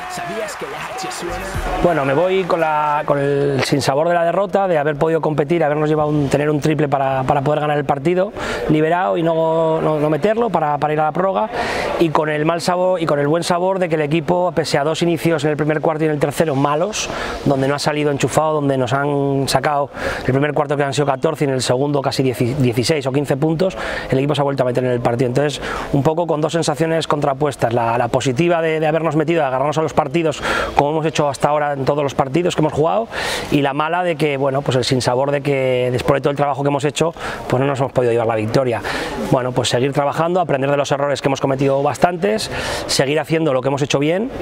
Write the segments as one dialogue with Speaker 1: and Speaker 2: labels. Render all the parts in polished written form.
Speaker 1: Bueno, me voy con el sinsabor de la derrota, de haber podido competir, habernos llevado tener un triple para poder ganar el partido, liberado y no meterlo para ir a la prórroga, y con el mal sabor y con el buen sabor de que el equipo, pese a dos inicios en el primer cuarto y en el tercero malos, donde no ha salido enchufado, donde nos han sacado el primer cuarto que han sido 14 y en el segundo casi 16 o 15 puntos, el equipo se ha vuelto a meter en el partido. Entonces, un poco con dos sensaciones contrapuestas, la positiva de habernos metido, de agarrarnos a los partidos como hemos hecho hasta ahora en todos los partidos que hemos jugado, y la mala de que, bueno, pues el sinsabor de que después de todo el trabajo que hemos hecho, pues no nos hemos podido llevar la victoria. Bueno, pues seguir trabajando, aprender de los errores que hemos cometido bastantes, seguir haciendo lo que hemos hecho bien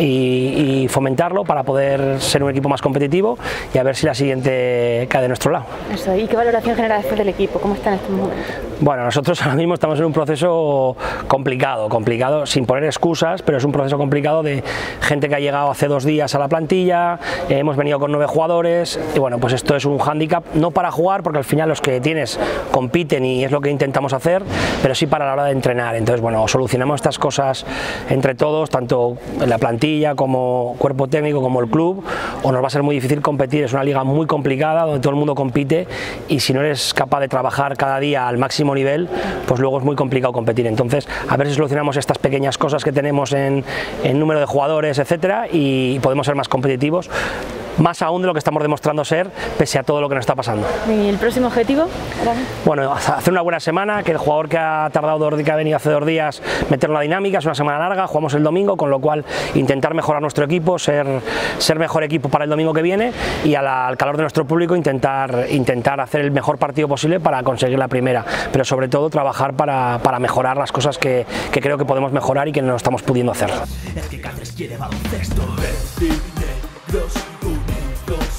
Speaker 1: y fomentarlo para poder ser un equipo más competitivo y a ver si la siguiente cae de nuestro lado.
Speaker 2: Eso, ¿y qué valoración genera después del equipo? ¿Cómo está en estos momentos?
Speaker 1: Bueno, nosotros ahora mismo estamos en un proceso complicado, sin poner excusas, pero es un proceso complicado de gente que ha llegado hace 2 días a la plantilla, hemos venido con 9 jugadores y bueno, pues esto es un hándicap, no para jugar, porque al final los que tienes compiten y es lo que intentamos hacer, pero sí para la hora de entrenar. Entonces, bueno, solucionamos estas cosas entre todos, tanto en la plantilla como cuerpo técnico como el club, o nos va a ser muy difícil competir. Es una liga muy complicada donde todo el mundo compite y si no eres capaz de trabajar cada día al máximo nivel, pues luego es muy complicado competir. Entonces, a ver si solucionamos estas pequeñas cosas que tenemos en número de jugadores, etcétera, y podemos ser más competitivos, más aún de lo que estamos demostrando ser, pese a todo lo que nos está pasando.
Speaker 2: ¿Y el próximo objetivo?
Speaker 1: Bueno, hacer una buena semana, que el jugador que ha tardado que ha venido hace 2 días, meter la dinámica, es una semana larga, jugamos el domingo, con lo cual intentar mejorar nuestro equipo, ser mejor equipo para el domingo que viene, y al calor de nuestro público intentar hacer el mejor partido posible para conseguir la primera, pero sobre todo trabajar para mejorar las cosas que creo que podemos mejorar y que no estamos pudiendo hacer.
Speaker 3: Es que Cáceres quiere baloncesto. Negros unidos